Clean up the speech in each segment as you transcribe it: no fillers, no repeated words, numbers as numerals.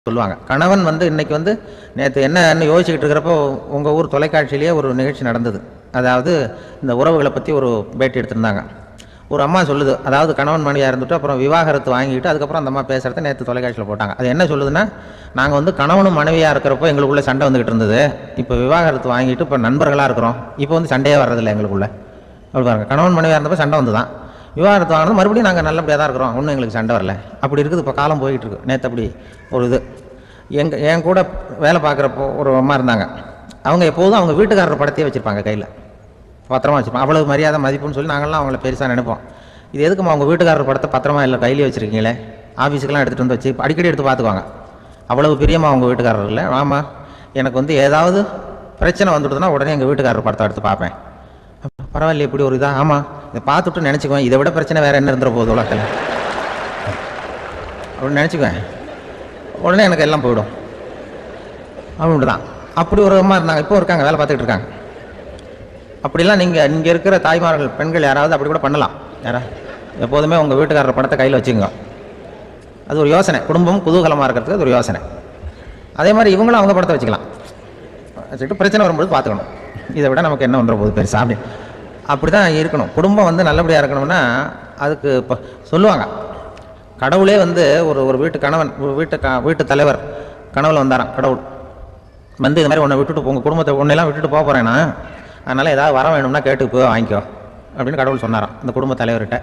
சொல்லுவாங்க. கணவன் இன்னைக்கு நேற்று என்னன்னு யோசிச்சுக்கிட்டு இருக்கிறப்போ உங்கள் ஊர் தொலைக்காட்சியிலேயே ஒரு நிகழ்ச்சி நடந்தது. அதாவது இந்த உறவுகளை பற்றி ஒரு பேட்டி எடுத்திருந்தாங்க. ஒரு அம்மா சொல்லுது, அதாவது கணவன் மனைவியாக இருந்துட்டு அப்புறம் விவாகரத்து வாங்கிட்டு அதுக்கப்புறம் அந்த அம்மா பேசுகிறத நேற்று தொலைக்காட்சியில் போட்டாங்க. அது என்ன சொல்லுதுன்னா, நாங்கள் கணவனும் மனைவியாக இருக்கிறப்போ எங்களுக்குள்ளே சண்டை வந்துக்கிட்டு இருந்தது, இப்போ விவாகரத்து வாங்கிட்டு இப்போ நண்பர்களாக இருக்கிறோம், இப்போ சண்டையே வர்றதில்லை எங்களுக்குள்ளே. அப்படி பாருங்க, கணவன் மனைவியாக இருந்தப்போ சண்டை வந்து தான், விவாகரத்து வாங்கினது மறுபடியும் நாங்கள் நல்லபடியாக தான் இருக்கிறோம், ஒன்றும் எங்களுக்கு சண்டை வரல. அப்படி இருக்குது இப்போ காலம் போய்கிட்டு இருக்கு. நேற்று அப்படி ஒரு இது என் கூட வேலை பார்க்குறப்போ ஒரு அம்மா இருந்தாங்க. அவங்க எப்போதும் அவங்க வீட்டுக்காரர் படத்தையே வச்சுருப்பாங்க, கையில் பத்திரமா வச்சுருப்பாங்க. அவ்வளவு மரியாதை மதிப்புன்னு சொல்லி நாங்கள்லாம் அவங்கள பெருசாக நினைப்போம். இது எதுக்குமா அவங்க வீட்டுக்காரர் படத்தை பத்திரமா இல்லை கையிலே வச்சுருக்கீங்களே, ஆஃபீஸுக்கெல்லாம் எடுத்துகிட்டு வந்து வச்சு அடிக்கடி எடுத்து பார்த்துக்குவாங்க. அவ்வளவு பிரியமா அவங்க வீட்டுக்காரர் இல்லை. ஆமாம், எனக்கு ஏதாவது பிரச்சனை வந்துடுதுன்னா உடனே எங்கள் வீட்டுக்காரர் படத்தை எடுத்து பார்ப்பேன். பரவாயில்ல, எப்படி ஒரு இதாக, ஆமாம் இதை பார்த்துட்டு நினச்சிக்குவேன், இதை விட பிரச்சனை வேறு என்ன இருந்துற போகுது உலகத்தில் அப்படின்னு நினச்சிக்குவேன். உடனே எனக்கு எல்லாம் போயிடும் அப்படின்ட்டு தான். அப்படி ஒரு அம்மா இருந்தாங்க, இப்போ இருக்காங்க, வேலை பார்த்துக்கிட்டு இருக்காங்க. அப்படிலாம் நீங்கள் இங்கே இருக்கிற தாய்மார்கள் பெண்கள் யாராவது அப்படி கூட பண்ணலாம். எப்போதுமே உங்கள் வீட்டுக்காரர் படத்தை கையில் வச்சுக்கோங்க. அது ஒரு யோசனை, குடும்பம் குதூகலமாக இருக்கிறதுக்கு அது ஒரு யோசனை. அதே மாதிரி இவங்களும் அவங்க படத்தை வச்சுக்கலாம், வச்சுக்கிட்டு பிரச்சனை வரும்போது பார்த்துக்கணும், இதை விட நமக்கு என்ன ஒன்ற போது பெருசா அப்படி தான் இருக்கணும். குடும்பம் நல்லபடியாக இருக்கணும்னா அதுக்கு இப்போ சொல்லுவாங்க, கடவுளே ஒரு வீட்டு கணவன் வீட்டு தலைவர் கனவுல வந்தாராம். கடவுள் இது மாதிரி உன்னை விட்டுட்டு உங்கள் குடும்பத்தை ஒன்றெல்லாம் விட்டுட்டு போக போகிறேன்னா, அதனால் ஏதாவது வர வேணும்னா கேட்டு போய் வாங்கிக்கோ அப்படின்னு கடவுள் சொன்னாராம் அந்த குடும்ப தலைவர்கிட்ட.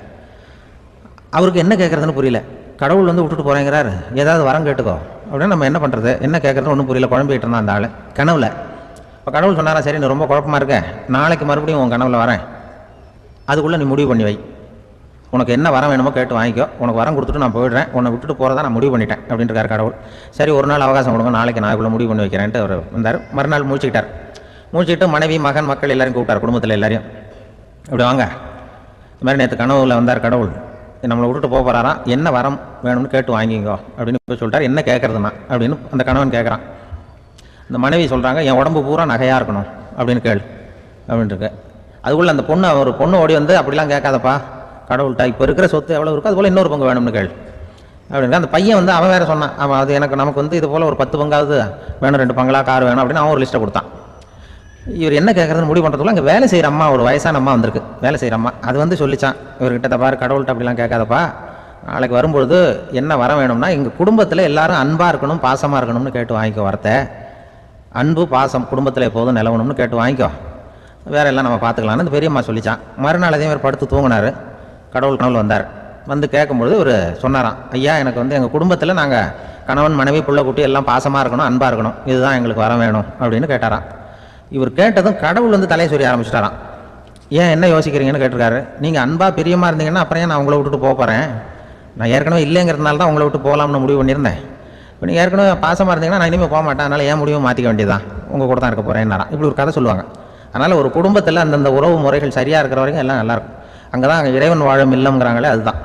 அவருக்கு என்ன கேட்குறதுன்னு புரியல. கடவுள் விட்டுட்டு போகிறேங்கிறாரு, ஏதாவது வரம் கேட்டுக்கோ அப்படின்னு. நம்ம என்ன பண்ணுறது, என்ன கேட்குறதுன்னு ஒன்றும் புரியல. குழம்பிட்டு இருந்தான் அந்த ஆள் கனவுல. இப்போ கடவுள் சொன்னாரா, சரி நீ ரொம்ப குழப்பமாக இருக்க, நாளைக்கு மறுபடியும் உன் கனவுல வரேன், அதுக்குள்ளே நீ முடிவு பண்ணி வை, உனக்கு என்ன வரம் வேணுமோ கேட்டு வாங்கிக்கோ, உனக்கு வரம் கொடுத்துட்டு நான் போயிடுறேன், உன்னை விட்டுட்டு போகிறதா நான் முடிவு பண்ணிட்டேன் அப்படின்ட்டு கடவுள். சரி ஒரு நாள் அவகாசம் கொடுங்க, நாளைக்கு நான் இதுக்குள்ளே முடிவு பண்ணி வைக்கிறேன்ட்டு அவர் வந்தார். மறுநாள் முடிச்சுக்கிட்டார். முடிச்சுக்கிட்டு மனைவி மகன் மக்கள் எல்லாரையும் கூப்பிட்டார், குடும்பத்தில் எல்லாரையும். இப்படி வாங்க, இந்த மாதிரி நேற்று கனவுல வந்தார் கடவுள், நம்மளை விட்டுட்டு போக போகிறாராம், என்ன வரம் வேணும்னு கேட்டு வாங்கிங்கோ அப்படின்னு போய் சொல்லிட்டார். என்ன கேட்குறதுனா அப்படின்னு அந்த கணவன் கேட்குறான். இந்த மனைவி சொல்கிறாங்க, என் உடம்பு பூரா நகையாக இருக்கணும் அப்படின்னு கேளு அப்படின்ட்டுருக்கு. அதுக்குள்ளே அந்த ஒரு பொண்ணு ஓடி அப்படிலாம் கேட்காதப்பா கடவுள்கிட்ட, இப்போ இருக்கிற சொத்து எவ்வளோ இருக்கோ அதுபோல் இன்னொரு பங்கு வேணும்னு கேளு அப்படின்னு. அந்த பையன் அவன் வேறு சொன்னான், அவன் அது நமக்கு இது போல் ஒரு 10 பங்காவது வேணும், 2 பங்களா கார் வேணும் அப்படின்னு அவன் ஒரு லிஸ்ட்டை கொடுத்தான். இவர் என்ன கேட்குறதுன்னு முடிவு பண்ணுறதுக்குள்ள அங்கே வேலை செய்கிற அம்மா, ஒரு வயசான அம்மா வந்திருக்கு, வேலை செய்கிற அம்மா. அது சொல்லிச்சான் இவர்கிட்ட, பாரு கடவுள்கிட்ட அப்படிலாம் கேட்காதப்பா, நாளைக்கு வரும்பொழுது என்ன வர வேணும்னா எங்கள் குடும்பத்தில் எல்லாரும் அன்பாக இருக்கணும், பாசமாக இருக்கணும்னு கேட்டு வாங்கிக்கோ, வரத்தை அன்பு பாசம் குடும்பத்தில் எப்போதும் நிலவணும்னு கேட்டு வாங்கிக்கோ, வேற எல்லாம் நம்ம பார்த்துக்கலான்னு அந்த பெரியம்மா சொல்லிச்சான். மறுநாள் அதே மாதிரி படுத்து தூங்கினார். கடவுள் கனவுல வந்தார். கேட்கும்பொழுது இவர் சொன்னாராம், ஐயா எனக்கு எங்கள் குடும்பத்தில் நாங்கள் கணவன் மனைவி புள்ள குட்டி எல்லாம் பாசமாக இருக்கணும், அன்பாக இருக்கணும், இதுதான் எங்களுக்கு வர வேணும் அப்படின்னு கேட்டாராம். இவர் கேட்டதும் கடவுள் தலையை சொல்லி ஆரம்பிச்சிட்டாராம். ஏன் என்ன யோசிக்கிறீங்கன்னு கேட்டிருக்காரு. நீங்கள் அன்பாக பிரியமாக இருந்தீங்கன்னா அப்புறம் ஏன் நான் உங்களை விட்டுட்டு போக போகிறேன், நான் ஏற்கனவே இல்லைங்கிறதுனால தான் உங்களை விட்டு போகலாம்னு முடிவு பண்ணியிருந்தேன். இப்போ நீங்கள் ஏற்கனவே பாசமாக இருந்தீங்கன்னா நான் இனிமேல் போக மாட்டேன், அதனால் ஏன் முடிவும் மாற்றிக்க வேண்டியதான், உங்கள் கூட தான் இருக்க போகிறேன்னாராம். இப்படி ஒரு கதை சொல்லுவாங்க. அதனால் ஒரு குடும்பத்தில் அந்தந்த உறவு முறைகள் சரியாக இருக்கிற வரைக்கும் எல்லாம் நல்லாயிருக்கும். அங்கே தான் அங்கே இறைவன் வாழும் இல்லைங்கிறாங்களே, அதுதான்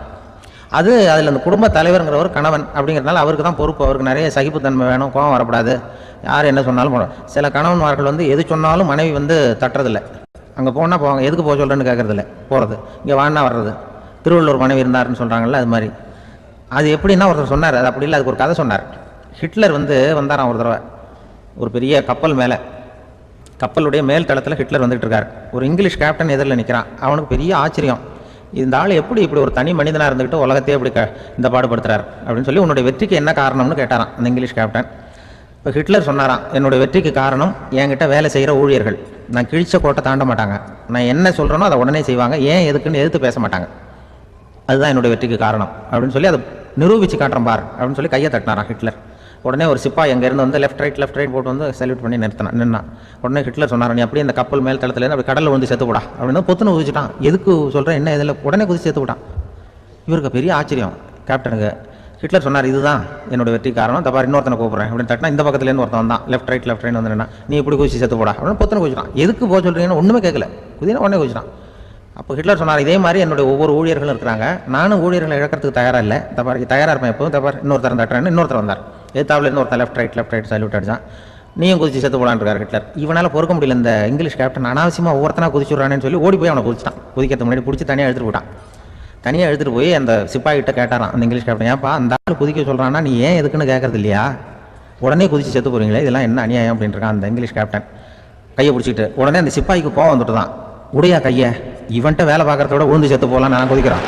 அதில் அந்த குடும்ப தலைவருங்கிறவர் கணவன் அப்படிங்கிறதுனால அவருக்கு தான் பொறுப்பு. அவருக்கு நிறைய சகிப்புத்தன்மை வேணும், கோபம் வரக்கூடாது, யார் என்ன சொன்னாலும் போகணும். சில கணவன்மார்கள் எது சொன்னாலும் மனைவி தட்டுறதில்லை. அங்கே போனால் போவாங்க, எதுக்கு போக சொல்கிறேன்னு கேட்குறதில்ல, போகிறது, இங்கே வான்னா வர்றது. திருவள்ளுவர் மனைவி இருந்தாருன்னு சொல்கிறாங்கல்ல, அது மாதிரி. அது எப்படின்னா ஒருத்தர் சொன்னார், அது அப்படி இல்லை, அதுக்கு ஒரு கதை சொன்னார். ஹிட்லர் வந்தாராம் ஒரு தடவை, ஒரு பெரிய கப்பல் மேலே, கப்பலுடைய மேல் தளத்தில் ஹிட்லர் வந்துட்டு இருக்கார். ஒரு இங்கிலீஷ் கேப்டன் எதிரில் நிற்கிறான். அவனுக்கு பெரிய ஆச்சரியம், இந்த ஆள் எப்படி இப்படி ஒரு தனி மனிதனாக இருந்துக்கிட்டு உலகத்தையே இப்படி இந்த பாடுபடுத்துறாரு அப்படின்னு சொல்லி, உன்னுடைய வெற்றிக்கு என்ன காரணம்னு கேட்டாரான் அந்த இங்கிலீஷ் கேப்டன். இப்போ ஹிட்லர் சொன்னாராம், என்னுடைய வெற்றிக்கு காரணம் என்கிட்ட வேலை செய்கிற ஊழியர்கள், நான் கிழிச்ச கோட்டை தாண்ட மாட்டாங்க, நான் என்ன சொல்கிறேனோ அதை உடனே செய்வாங்க, ஏன் எதுக்குன்னு எதிர்த்து பேச மாட்டாங்க, அதுதான் என்னுடைய வெற்றிக்கு காரணம் அப்படின்னு சொல்லி அதை நிரூபித்து காட்டுறேன் பார் அப்படின்னு சொல்லி கையை தட்டினாரான் ஹிட்லர். உடனே ஒரு சிப்பாய் எங்கேருந்து லெஃப்ட் ரைட் போட்டு சல்யூட் பண்ணி நின்னான். உடனே ஹிட்லர் சொன்னார், நீ அப்படியே இந்த கப்பல் மேல் தளத்துலேருந்து அப்படி கடலில் வந்து செத்து போடா அப்படின்னு பொத்துன்னு குதிச்சுட்டான். எதுக்கு சொல்கிறேன் என்ன இதில், உடனே குதிச்சு செத்து விட்டான். இவருக்கு பெரிய ஆச்சரியம் கேப்டனுக்கு. ஹிட்லர் சொன்னார், இதுதான் என்னுடைய வெற்றி காரணம், தப்பார் இன்னொருத்தனை கூப்பிட்றேன் அப்படின்னு தட்டினா இந்த பக்கத்துலேருந்து ஒருத்தன் வந்தான், லெஃப்ட் ரைட் வந்து நீ இப்படி குதிச்சு செத்து போடா அப்படின்னு பொத்துன்னு குதிச்சிட்டான். எதுக்கு போக சொல்கிறீங்கன்னு ஒன்றுமே கேட்கல, குதினா உடனே குதிச்சிட்டான். அப்போ ஹிட்லர் சொன்னார், இதே மாதிரி என்னுடைய ஒவ்வொரு ஊழியர்களும் இருக்கிறாங்க, நானும் ஊழியர்களை இழக்கிறதுக்கு தயாராக இல்லை, தயாராக இருப்பேன் எப்போதும், தப்பார் இன்னொருத்தர் தட்டுறேன்னு இன்னொருத்தர் வந்தார். எதிர்த்தாவிலேருந்து ஒருத்தர் லெஃப்ட் ரைட் சல்யூட் அடிச்சான். நீயும் குதிச்சு செத்து போலான்னு இருக்கார் ஹிட்லர். இவனால் பொறுக்க முடியல, இந்த இங்கிலீஷ் கேப்டன் அனாவசியமாக ஒவ்வொருத்தனா குதிச்சுடுறானேன்னு சொல்லி ஓடி போய் அவனை குதிச்சிட்டான். குதிக்கிறதுக்கு முன்னாடி பிடிச்சி தனியாக எடுத்துகிட்டு போட்டான். தனியாக எடுத்துகிட்டு போய் அந்த சிப்பாய்கிட்ட கேட்டாரான் அந்த இங்கிலீஷ் கேப்டன், ஏன்ப்பா அந்த ஆள் குதிக்க சொல்கிறான்னா நீ ஏன் எதுக்குன்னு கேட்கறது இல்லையா உடனே குதிச்சு செத்து போகிறீங்களே, இதெல்லாம் என்ன அநியாயம் அப்படின்ட்டு இருக்கான் அந்த இங்கிலீஷ் கேப்டன். கையை பிடிச்சிட்டு உடனே அந்த சிப்பாய்க்கு கோவம் வந்துட்டு தான், உடையா கையை, இவன்ட்ட வேலை பார்க்குறத விட உழுந்து செத்து போகலாம் நான் குதிக்கிறான்,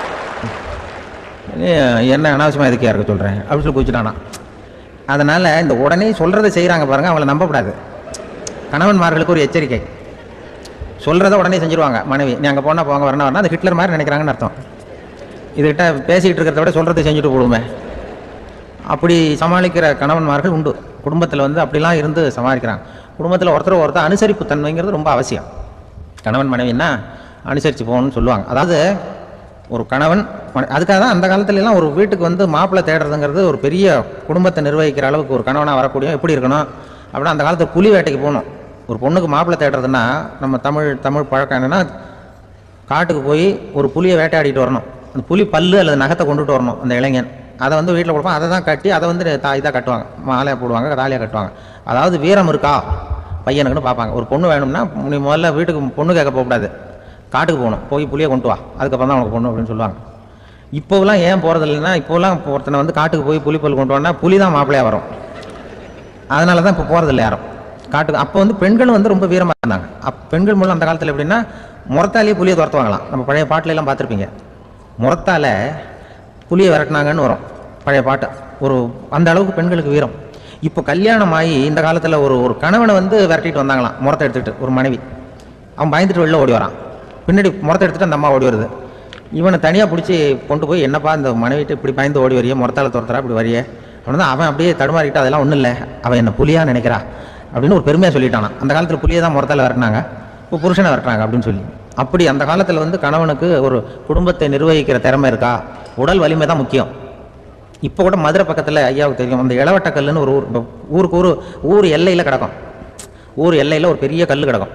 என்ன அனாவசியமாக எதுக்கே இருக்க சொல்கிறேன் அப்படின்னு சொல்லி குதிச்சுட்டானா. அதனால் இந்த உடனே சொல்கிறத செய்கிறாங்க பாருங்கள், அவங்கள நம்பக்கூடாது. கணவன்மார்களுக்கு ஒரு எச்சரிக்கை, சொல்கிறத உடனே செஞ்சுருவாங்க மனைவி. நீ அங்கே போனால் போங்க, வரணும் அது ஹிட்லர் மாதிரி நினைக்கிறாங்கன்னு அர்த்தம். இதுகிட்ட பேசிகிட்டு இருக்கிறத விட சொல்கிறத செஞ்சுட்டு போடுமே, அப்படி சமாளிக்கிற கணவன்மார்கள் உண்டு. குடும்பத்தில் வந்து அப்படிலாம் இருந்து சமாளிக்கிறாங்க. குடும்பத்தில் ஒருத்தர் அனுசரிப்பு தன்மைங்கிறது ரொம்ப அவசியம். கணவன் மனைவின்னா அனுசரித்து போகணும்னு சொல்லுவாங்க. அதாவது ஒரு கணவன், அதுக்காக தான் அந்த காலத்துலலாம் ஒரு வீட்டுக்கு வந்து மாப்பிள்ளை தேடுறதுங்கிறது ஒரு பெரிய குடும்பத்தை நிர்வகிக்கிற அளவுக்கு ஒரு கணவனாக வரக்கூடிய எப்படி இருக்கணும் அப்படின்னா, அந்த காலத்தில் புலி வேட்டைக்கு போகணும். ஒரு பொண்ணுக்கு மாப்பிள்ளை தேடுறதுன்னா நம்ம தமிழ் பழக்கம் என்னென்னா, காட்டுக்கு போய் ஒரு புலியை வேட்டையாடிட்டு வரணும். அந்த புலி பல்லு அல்லது நகத்தை கொண்டுட்டு வரணும் அந்த இளைஞன். அதை வந்து வீட்டில் கொடுப்பான், அதை தான் கட்டி அதை வந்து இதாக கட்டுவாங்க, மாலையாக போடுவாங்க, தாலியாக கட்டுவாங்க. அதாவது வீரம் இருக்கா பையனுக்குன்னு பார்ப்பாங்க. ஒரு பொண்ணு வேணும்னா நீ முதல்ல வீட்டுக்கு பொண்ணு கேட்க போகக்கூடாது, காட்டுக்கு போகணும், போய் புளியை கொண்டு வா, அதுக்கப்புறம் தான் உனக்கு பொண்ணு அப்படின்னு சொல்லுவாங்க. இப்போலாம் ஏன் போகிறது இல்லைன்னா, இப்போலாம் ஒருத்தனை வந்து காட்டுக்கு போய் புலிப்பல் கொண்டு வானா புலி தான் மாப்பிள்ளையாக வரும். அதனால தான் இப்போ போகிறது இல்லை யாரும் காட்டுக்கு. அப்போ வந்து பெண்கள் வந்து ரொம்ப வீரமாக இருந்தாங்க. பெண்கள் மூலம் அந்த காலத்தில் எப்படின்னா, முறத்தாலேயே புளியை துரத்துவாங்களாம். நம்ம பழைய பாட்டிலெல்லாம் பார்த்துருப்பீங்க, முறத்தால் புளியை விரட்டினாங்கன்னு வரும் பழைய பாட்டு. அந்த அளவுக்கு பெண்களுக்கு வீரம். இப்போ கல்யாணம் ஆகி இந்த காலத்தில் ஒரு கணவனை வந்து விரட்டிட்டு வந்தாங்களாம் முறத்தை எடுத்துக்கிட்டு. ஒரு மனைவி, அவன் பயந்துட்டு வெளில ஓடி வரான், பின்னாடி முறத்தை எடுத்துகிட்டு அந்த அம்மா ஓடி வருது. இவனை தனியாக பிடிச்சி கொண்டு போய், என்னப்பா இந்த மனைவிட்டு இப்படி பயந்து ஓடி வரையே, முறத்தால் துரத்துறா இப்படி வரையே அப்படின்னு தான். அவன் அப்படியே தடுமாறிக்கிட்டு, அதெல்லாம் ஒன்றும் இல்லை, அவன் என்ன புலியாக நினைக்கிறா அப்படின்னு ஒரு பெருமையாக சொல்லிட்டானா. அந்த காலத்தில் புலியை தான் முறத்தால் விரட்டினாங்க, இப்போ புருஷனை விரட்டுறாங்க அப்படின்னு சொல்லி. அப்படி அந்த காலத்தில் வந்து கணவனுக்கு ஒரு குடும்பத்தை நிர்வகிக்கிற திறமை இருக்கா, உடல் வலிமை தான் முக்கியம். இப்போ கூட மதுரை பக்கத்தில் ஐயாவுக்கு தெரியும், அந்த இளவட்டக்கல்லுன்னு ஒரு ஊருக்கு ஊர் எல்லையில் கிடக்கும். ஊர் எல்லையில் ஒரு பெரிய கல் கிடக்கும்.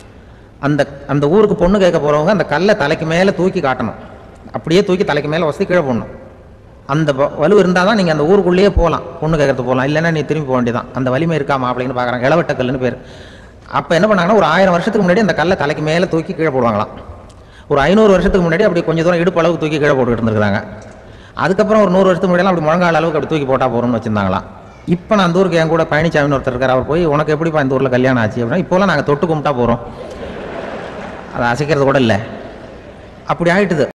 அந்த ஊருக்கு பொண்ணு கேட்க போகிறவங்க அந்த கல்லை தலைக்கு மேலே தூக்கி காட்டணும், அப்படியே தூக்கி தலைக்கு மேலே வசதி கீழே போடணும். அந்த வலு இருந்தால் தான் நீங்கள் அந்த ஊருக்குள்ளேயே போகலாம், பொண்ணு கேட்கறது போகலாம், இல்லைன்னா நீ திரும்பி போக வேண்டியதான். அந்த வலிமை இருக்கா மாப்பிள்ளைன்னு பார்க்குறாங்க, இளவட்டக்கல்லுன்னு பேர். அப்போ என்ன பண்ணாங்கன்னா, ஒரு 1000 வருஷத்துக்கு முன்னாடி அந்த கல்லை தலைக்கு மேலே தூக்கி கீழே போடுவாங்களாம். ஒரு 500 வருஷத்துக்கு முன்னாடி அப்படி கொஞ்சம் தூரம் இடுப்பு அளவுக்கு தூக்கி கீழே போட்டுக்கிட்டு இருந்திருக்காங்க. அதுக்கப்புறம் ஒரு 100 வருஷத்துக்கு முன்னாடி அப்படி முழங்கால அளவுக்கு அப்படி தூக்கி போட்டால் போகிறோம்னு வச்சுருந்தாங்களாம். இப்போ நான் அந்த ஊருக்கு என் கூட பழனிசாமின்னு ஒருத்தர் இருக்கார், அவர் போய் உனக்கு எப்படிப்பா இந்த ஊரில் கல்யாணம் ஆச்சு அப்படின்னா, இப்போலாம் நாங்கள் தொட்டு கும்பிட்டா போகிறோம், அதை அசைக்கிறது கூட இல்லை, அப்படி ஆகிட்டுது.